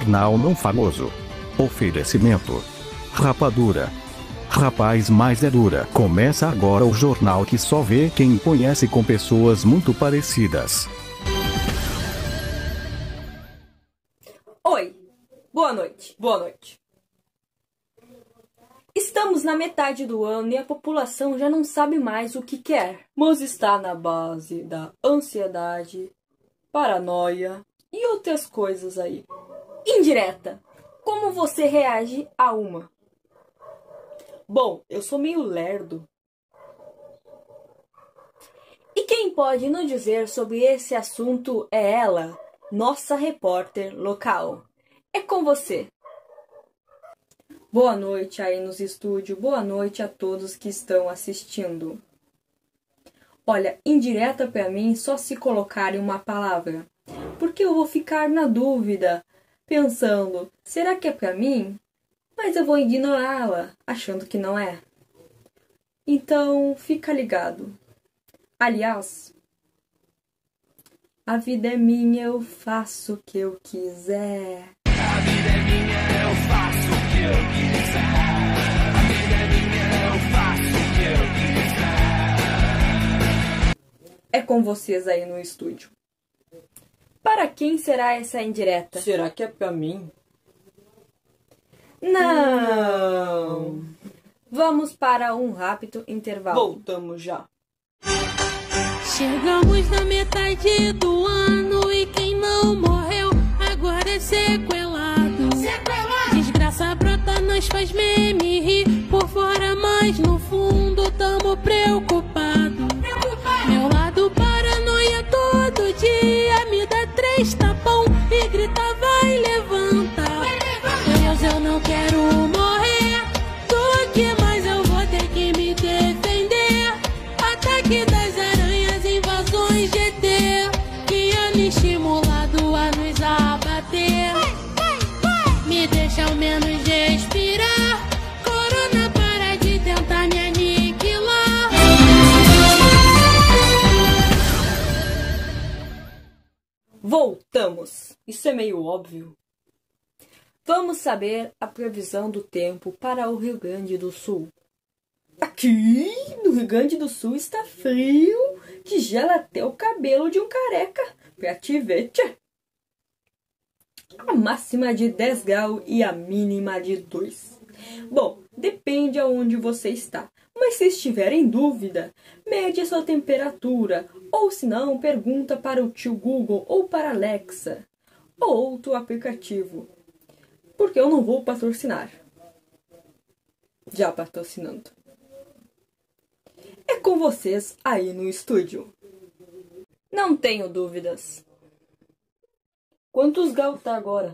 Jornal Não Famoso. Oferecimento: Rapadura. Rapaz, mais é dura. Começa agora o jornal que só vê quem conhece, com pessoas muito parecidas. Oi, boa noite, boa noite. Estamos na metade do ano e a população já não sabe mais o que quer, mas está na base da ansiedade, paranoia e outras coisas aí. Indireta. Como você reage a uma? Bom, eu sou meio lerdo. E quem pode nos dizer sobre esse assunto é ela, nossa repórter local. É com você. Boa noite aí nos estúdios, boa noite a todos que estão assistindo. Olha, indireta pra mim só se colocarem uma palavra, porque eu vou ficar na dúvida, pensando, será que é pra mim? Mas eu vou ignorá-la, achando que não é. Então, fica ligado. Aliás, a vida é minha, eu faço o que eu quiser. A vida é minha, eu faço o que eu quiser. A vida é minha, eu faço o que eu quiser. É com vocês aí no estúdio. Para quem será essa indireta? Será que é pra mim? Não! Vamos para um rápido intervalo. Voltamos já. Chegamos na metade do ano e quem não morreu agora é sequelado. Desgraça brota, nós faz meme rir por fora, mas no fundo tamo preocupado. Meu lado paranoia todo dia me dá 3 tapão e grita vai levanta. Deus, eu não quero morrer, tô aqui mas eu vou ter que me defender. Ataque das aranhas, invasões GT, que ia me estimulado a nos abater. Me deixa ao menos respirar, corona para de tentar me aniquilar. Voltamos. Isso é meio óbvio. Vamos saber a previsão do tempo para o Rio Grande do Sul. Aqui no Rio Grande do Sul está frio, que gela até o cabelo de um careca. Pra te ver, tchê. A máxima de 10 graus e a mínima de 2. Bom, depende aonde você está. Mas se estiver em dúvida, mede a sua temperatura. Ou se não, pergunta para o tio Google ou para a Alexa. Ou outro aplicativo. Porque eu não vou patrocinar. Já patrocinando. É com vocês aí no estúdio. Não tenho dúvidas. Quantos graus tá agora?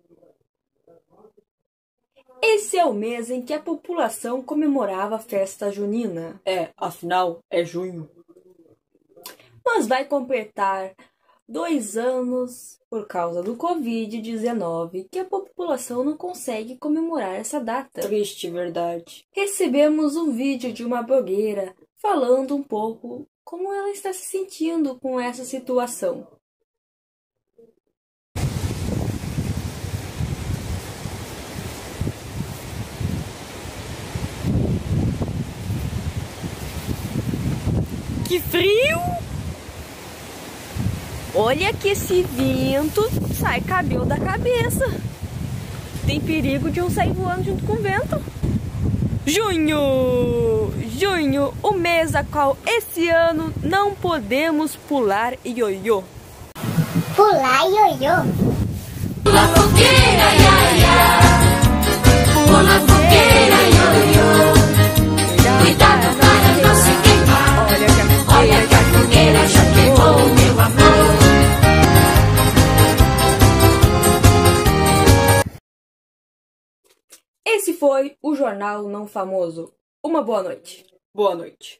Esse é o mês em que a população comemorava a festa junina. Afinal, é junho. Mas vai completar 2 anos por causa do Covid-19 que a população não consegue comemorar essa data. Triste, verdade. Recebemos um vídeo de uma blogueira falando um pouco como ela está se sentindo com essa situação. Que frio! Olha que esse vento sai cabelo da cabeça. Tem perigo de um sair voando junto com o vento. Junho! Junho, o mês a qual esse ano não podemos pular ioiô. Pular ioiô? Pula fogueira, ia, ia. Pula fogueira, ioiô. Cuidado para não se queimar. Olha que a fogueira já queimou, meu amor. Esse foi o Jornal Não Famoso. Uma boa noite. Boa noite.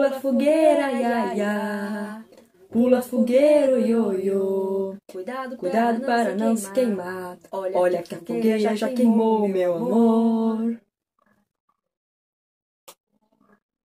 Pula fogueira, ia, ia. Pula fogueiro, ioiô. Cuidado para não se queimar. Olha que a fogueira já queimou, meu amor.